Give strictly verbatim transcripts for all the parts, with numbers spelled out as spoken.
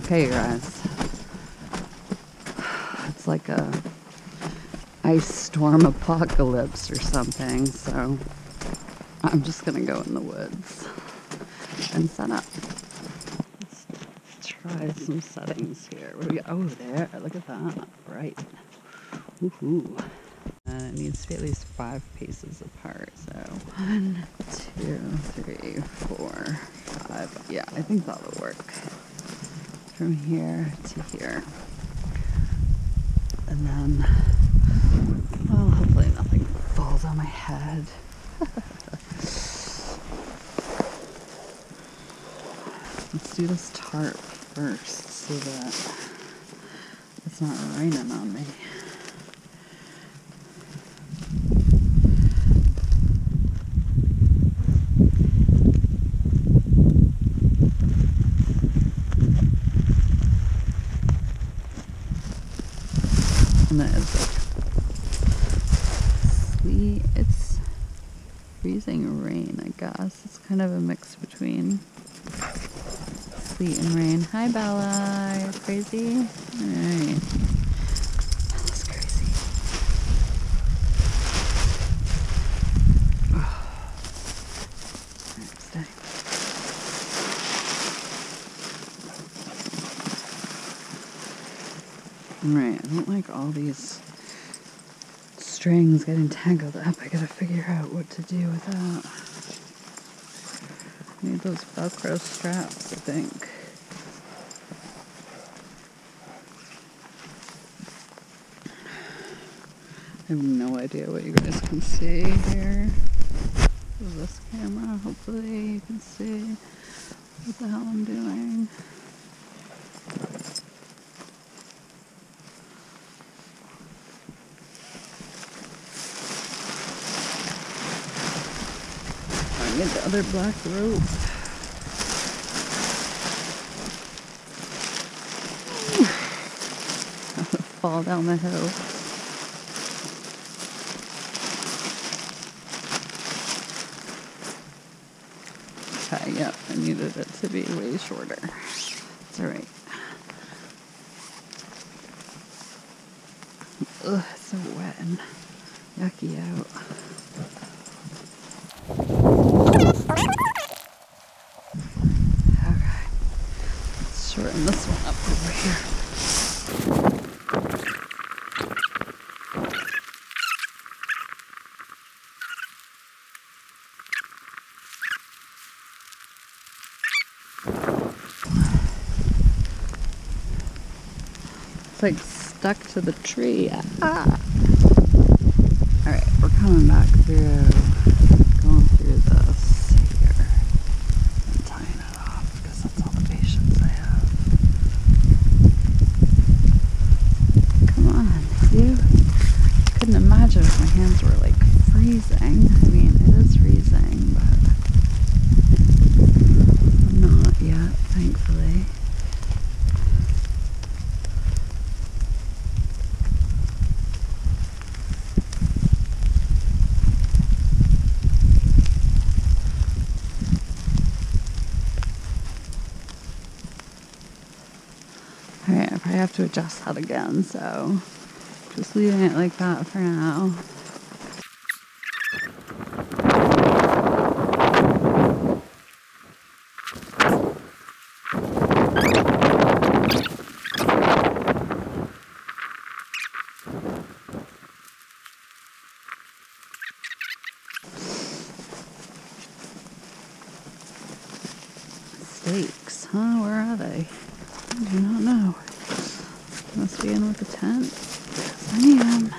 Okay, you guys. It's like a ice storm apocalypse or something, so I'm just gonna go in the woods and set up. Let's try some settings here. What do we got? Oh, there, look at that, bright. Woohoo. And it needs to be at least five paces apart, so one, two, three, four, five. Yeah, I think that'll work. From here to here. And then, well, hopefully nothing falls on my head. Let's do this tarp first so that it's not raining on me. And it is like sleet. It's freezing rain, I guess. It's kind of a mix between sleet and rain. Hi, Bella. You're crazy? Alright. Bella's crazy. Oh. Alright, stay. Alright, I don't like all these strings getting tangled up. I gotta figure out what to do with that. I need those Velcro straps, I think. I have no idea what you guys can see here with this camera. Hopefully you can see what the hell I'm doing. I need the other black rope. I'm gonna fall down the hill. Okay, yep, I needed it to be way shorter. It's alright. Ugh, it's so wet and yucky out. Okay, let's shorten this one up over here. It's like stuck to the tree. Ah. Alright, we're coming back through, going through this here and tying it off because that's all the patience I have. Come on, you couldn't imagine if my hands were like freezing. I mean, it is freezing, but I'm not yet, thankfully. Alright, I probably have to adjust that again, so just leaving it like that for now. Stakes, huh? Where are they? I do not know. Must be in with the tent. Yes, I am.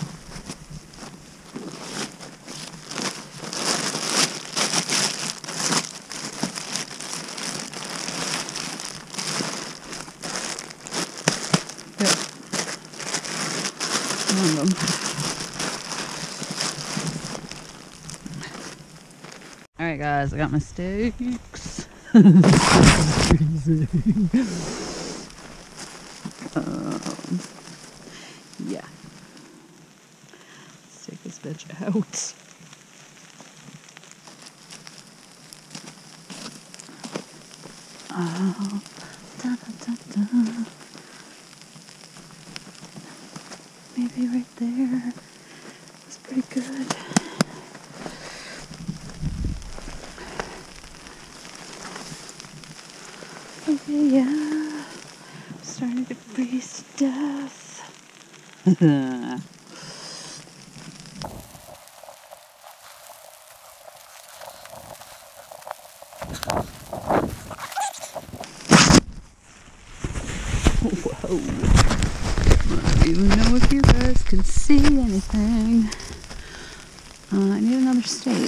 Good. One of them. Alright guys, I got my stakes. Freezing. Um, yeah. Let's take this bitch out. Uh, Da, da, da, da. Maybe right there. That's pretty good. Okay, yeah. Starting to freeze to death. Whoa. I don't even know if you guys can see anything. Uh, I need another steak.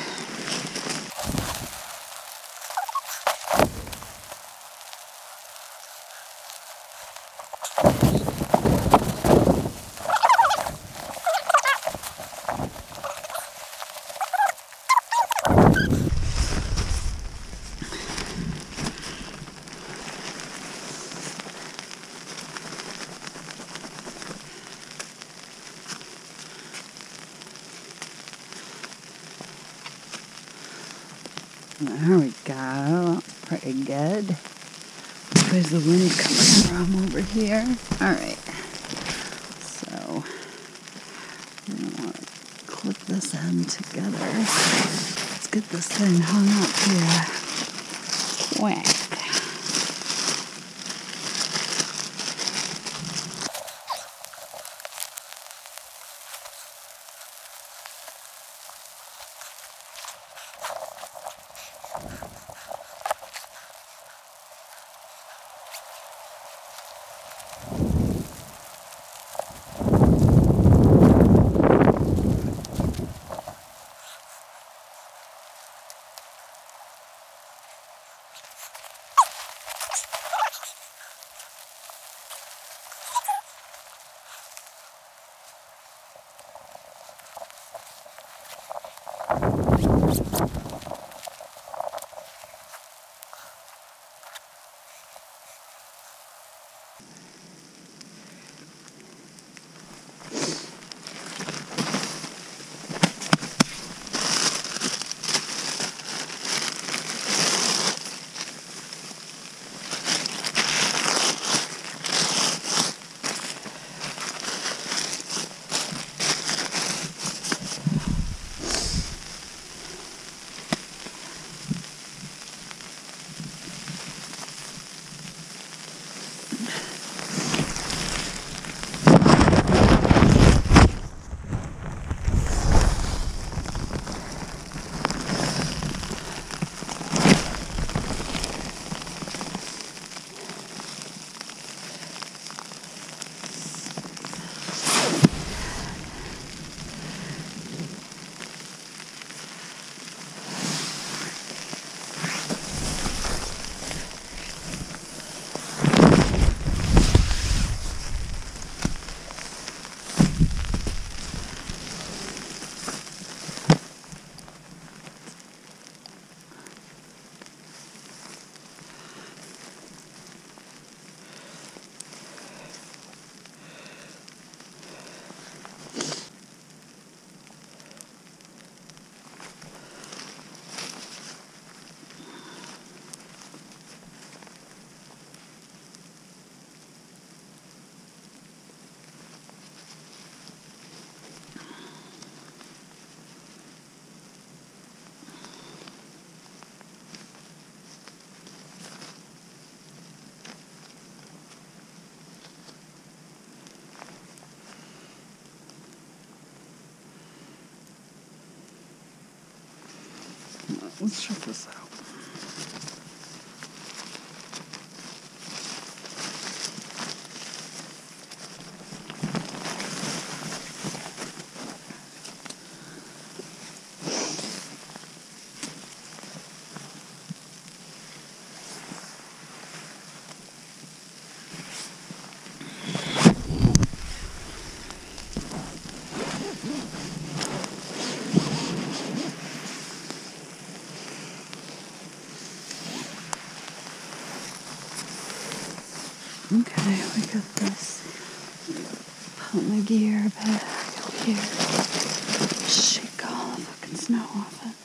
There we go. Pretty good. Where's the wind coming from over here? Alright. So, I'm going to want to clip this end together. Let's get this thing hung up here. Whack. Let's check this out. Okay, we got this. Put my gear back up here. Shake all the fucking snow off it.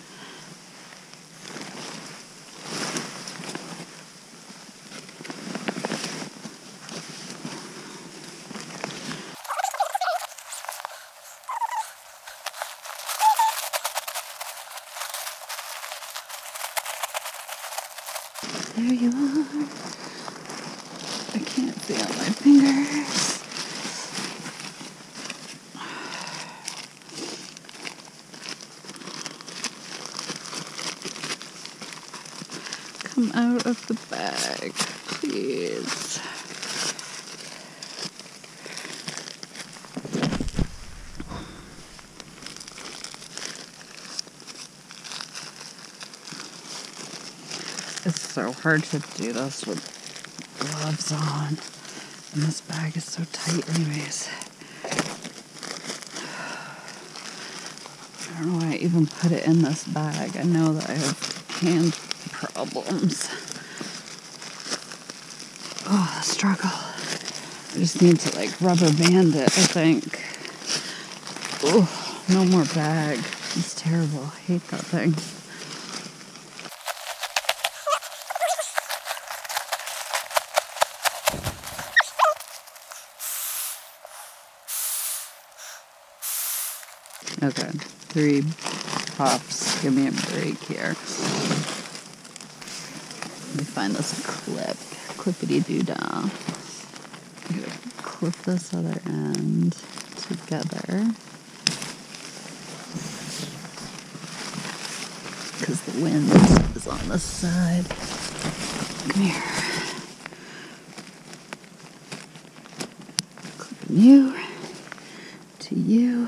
I can't see on my fingers. Come out of the bag, please. It's so hard to do this with gloves on. And this bag is so tight anyways. I don't know why I even put it in this bag. I know that I have hand problems. Oh, the struggle. I just need to like rubber band it, I think. Oh, no more bag. It's terrible. I hate that thing. Okay, three puffs. Give me a break here. Let me find this clip. Clippity-doo-dah. I'm gonna clip this other end together. Because the wind is on this side. Come here. Clipping you to you.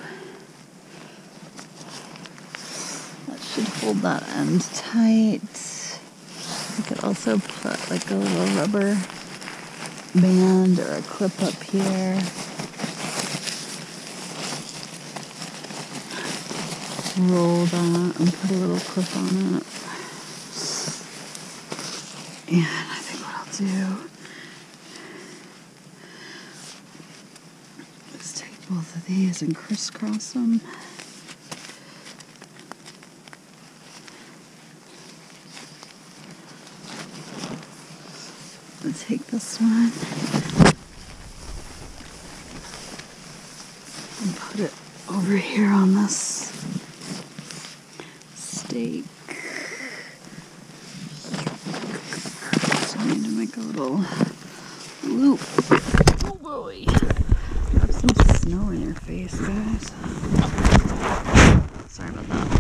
Hold that end tight. I could also put like a little rubber band or a clip up here. Roll that and put a little clip on it. And I think what I'll do is take both of these and crisscross them. Take this one and put it over here on this stake. So I need to make a little loop. Oh boy. Have some snow in your face, guys. Sorry about that.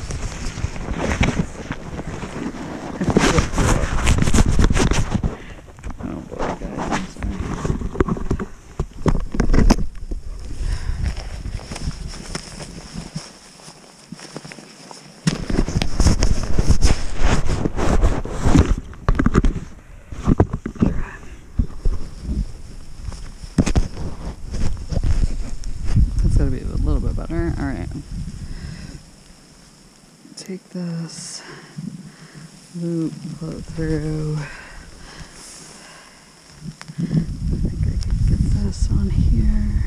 Take this loop, pull it through. I think I could get this on here.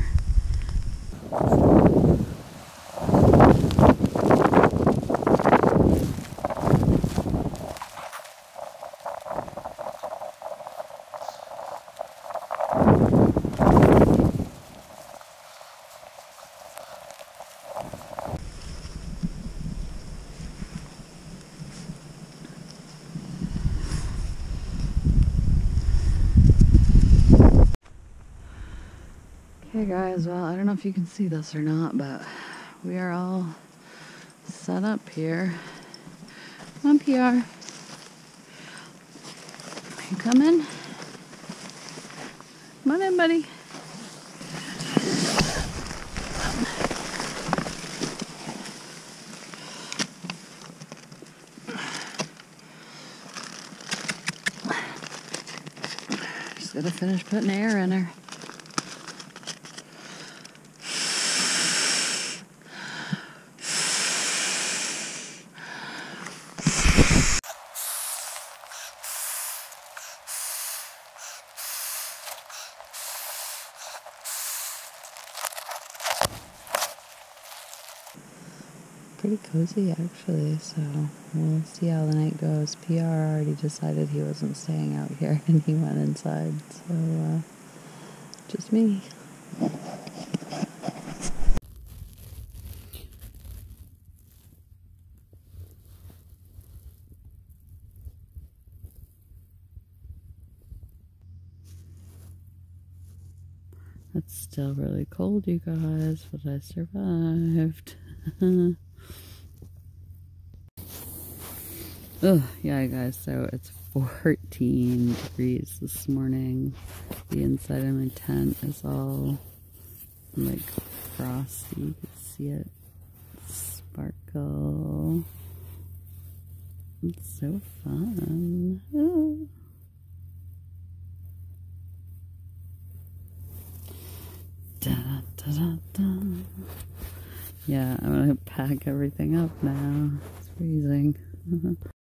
Hey guys, well, I don't know if you can see this or not, but we are all set up here. Come on, P R. You coming? Come on in, buddy. Just gotta finish putting air in her. Pretty cozy actually, so we'll see how the night goes. P R already decided he wasn't staying out here and he went inside, so uh, just me. It's still really cold, you guys, but I survived. Oh, yeah, guys, so it's fourteen degrees this morning. The inside of my tent is all, like, frosty. You can see it sparkle. It's so fun. Oh. Da, da, da, da. Yeah, I'm gonna pack everything up now. It's freezing.